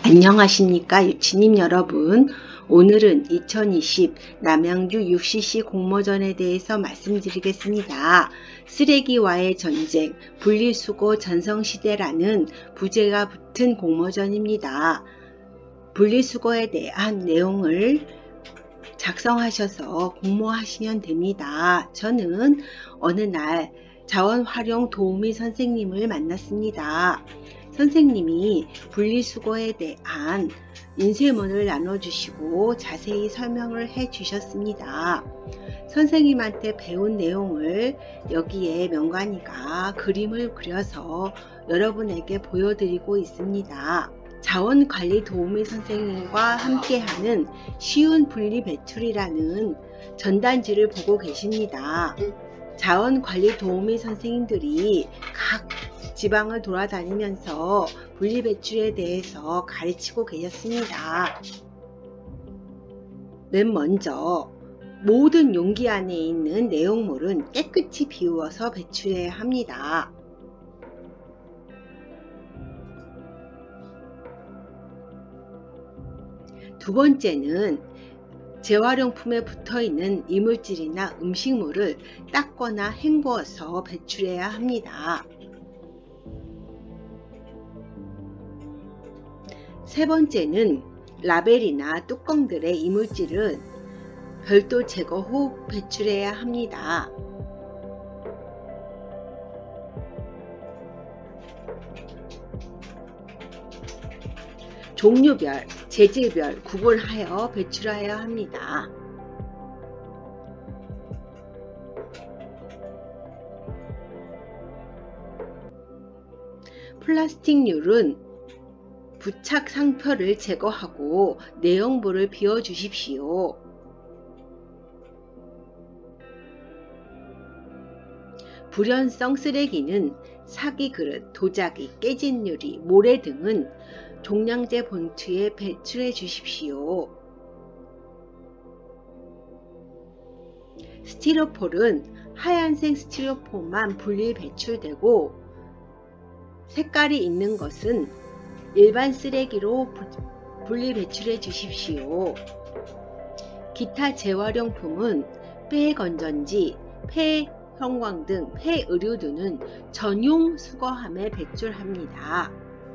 안녕하십니까 유치님 여러분. 오늘은 2020 남양주 UCC 공모전에 대해서 말씀드리겠습니다. 쓰레기와의 전쟁, 분리수거 전성시대라는 부제가 붙은 공모전입니다. 분리수거에 대한 내용을 작성하셔서 공모하시면 됩니다. 저는 어느 날 자원활용 도우미 선생님을 만났습니다. 선생님이 분리수거에 대한 인쇄문을 나눠주시고 자세히 설명을 해 주셨습니다. 선생님한테 배운 내용을 여기에 명관이가 그림을 그려서 여러분에게 보여드리고 있습니다. 자원관리 도우미 선생님과 함께하는 쉬운 분리배출이라는 전단지를 보고 계십니다. 자원관리 도우미 선생님들이 각 지방을 돌아다니면서 분리배출에 대해서 가르치고 계셨습니다. 맨 먼저 모든 용기 안에 있는 내용물은 깨끗이 비우어서 배출해야 합니다. 두 번째는 재활용품에 붙어있는 이물질이나 음식물을 닦거나 헹구어서 배출해야 합니다. 세 번째는 라벨이나 뚜껑들의 이물질은 별도 제거 후 배출해야 합니다. 종류별, 재질별 구분하여 배출하여야 합니다. 플라스틱률은 부착 상표를 제거하고 내용물을 비워 주십시오. 불연성 쓰레기는 사기 그릇, 도자기, 깨진 유리, 모래 등은 종량제 봉투에 배출해 주십시오. 스티로폴은 하얀색 스티로폼만 분리 배출되고 색깔이 있는 것은 일반 쓰레기로 분리 배출해 주십시오. 기타 재활용품은 폐건전지, 폐형광 등 폐의류 등은 전용 수거함에 배출합니다.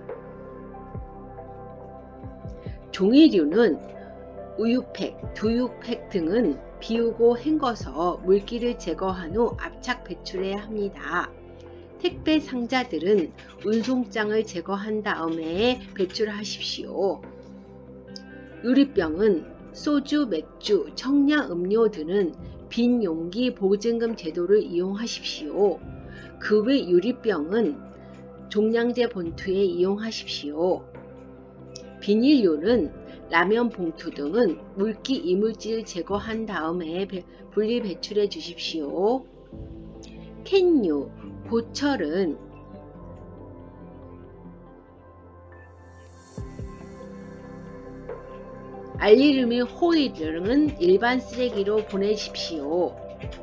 종이류는 우유팩, 두유팩 등은 비우고 헹궈서 물기를 제거한 후 압착 배출해야 합니다. 택배 상자들은 운송장을 제거한 다음에 배출하십시오. 유리병은 소주, 맥주, 청량 음료 등은 빈 용기 보증금 제도를 이용하십시오. 그 외 유리병은 종량제 봉투에 이용하십시오. 비닐류는 라면 봉투 등은 물기 이물질 제거한 다음에 분리 배출해 주십시오. 캔류, 보철은 알루미늄 호일 등은 일반 쓰레기로 보내십시오.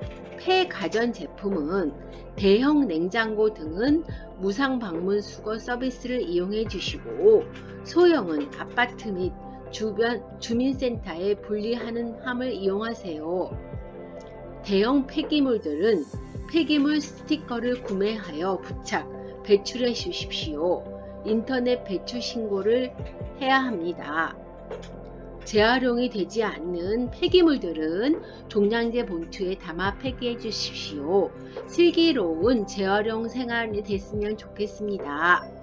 폐가전제품은 대형 냉장고 등은 무상 방문 수거 서비스를 이용해 주시고 소형은 아파트 및 주변 주민센터에 분리하는 함을 이용하세요. 대형 폐기물들은 폐기물 스티커를 구매하여 부착, 배출해 주십시오. 인터넷 배출 신고를 해야 합니다. 재활용이 되지 않는 폐기물들은 종량제 봉투에 담아 폐기해 주십시오. 슬기로운 재활용 생활이 됐으면 좋겠습니다.